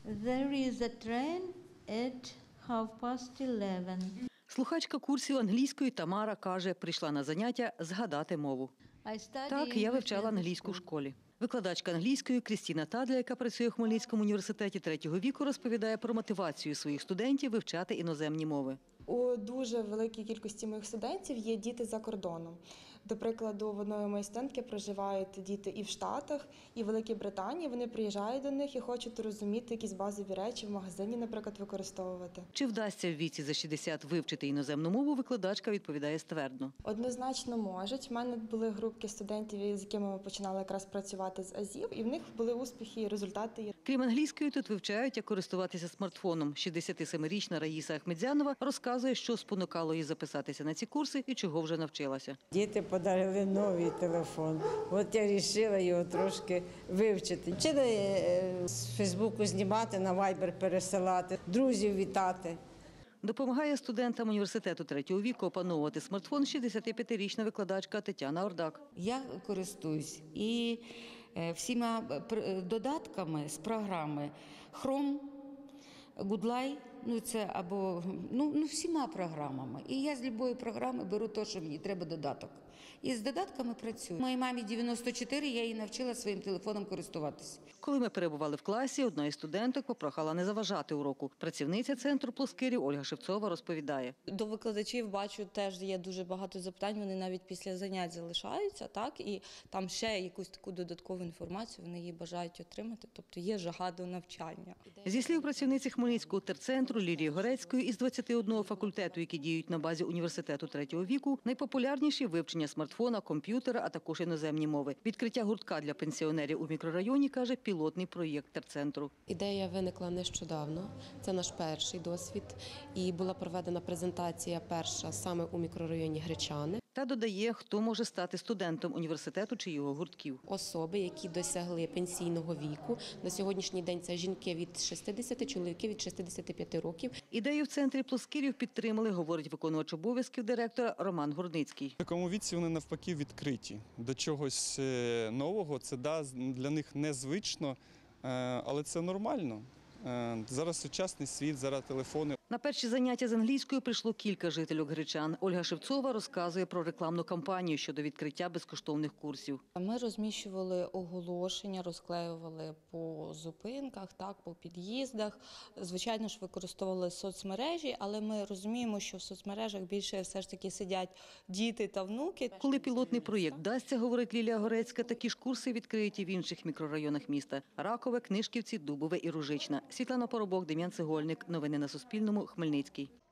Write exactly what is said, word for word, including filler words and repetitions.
There is a train at half past eleven. Слухачка курсів англійської Тамара каже, прийшла на заняття згадати мову. Так, я вивчала англійську в школі. Викладачка англійської Крістіна Тадля, яка працює в Хмельницькому університеті третього віку, розповідає про мотивацію своїх студентів вивчати іноземні мови. У дуже великій кількості моїх студентів є діти за кордоном. До прикладу, в одної моєї студентки проживають діти і в Штатах, і в Великій Британії. Вони приїжджають до них і хочуть розуміти якісь базові речі в магазині, наприклад, використовувати. Чи вдасться в віці за шістдесят вивчити іноземну мову, викладачка відповідає ствердно. Однозначно можуть. У мене були групки студентів, з якими ми починали якраз працювати з азів, і в них були успіхи і результати є. Крім англійської, тут вивчають, як користуватися смартфоном. шістдесятисемирічна Раїса Ахмедзянова розказує, що спонукало її записатися на ці курси і чого вже навчилася. Діти подарили новий телефон. От я вирішила його трошки вивчити. Вчила з Фейсбуку знімати, на Вайбер пересилати, друзів вітати. Допомагає студентам університету третього віку опановувати смартфон шістдесятип'ятирічна викладачка Тетяна Ордак. Я користуюсь і всіма додатками з програми Chrome, Goodlie, ну це або ну, ну всіма програмами. І я з будь-якої програми беру те, що мені треба додаток. І з додатками працюю. Моїй мамі дев'яносто чотири, я її навчила своїм телефоном користуватися. Коли ми перебували в класі, одна із студенток попрохала не заважати уроку. Працівниця центру плоскирів Ольга Шевцова розповідає. До викладачів, бачу, теж є дуже багато запитань, вони навіть після занять залишаються, так, і там ще якусь таку додаткову інформацію вони її бажають отримати, тобто є жага до навчання. Зі слів працівниці Хмельницького терцентру Лілії Горецької, із двадцяти одного факультету, які діють на базі університету третього віку, найпопулярніші – вивчення смартфона, комп'ютера, а також іноземні мови. Відкриття гуртка для пенсіонерів у мікрорайоні, каже, пілотний проєкт терцентру. Ідея виникла нещодавно, це наш перший досвід, і була проведена презентація перша саме у мікрорайоні Гречани. Та додає, хто може стати студентом університету чи його гуртків. Особи, які досягли пенсійного віку. На сьогоднішній день це жінки від шістдесяти, чоловіки від шістдесяти п'яти років. Ідею в центрі плоскирів підтримали, говорить виконувач обов'язків директора Роман Горницький. В такому віці вони навпаки відкриті до чогось нового. Це да, для них незвично, але це нормально. Зараз сучасний світ, зараз телефони. На перші заняття з англійською прийшло кілька жительок Гречан. Ольга Шевцова розказує про рекламну кампанію щодо відкриття безкоштовних курсів. Ми розміщували оголошення, розклеювали по зупинках, так, по під'їздах. Звичайно ж, використовували соцмережі, але ми розуміємо, що в соцмережах більше все ж таки сидять діти та внуки. Коли пілотний проєкт вдасться, говорить Лілія Горецька, такі ж курси відкриють і в інших мікрорайонах міста – Ракове, Книжківці, Дубове і Ружична. Світлана Поробок, Дем'ян Цегольник. Новини на Суспільному. Хмельницький.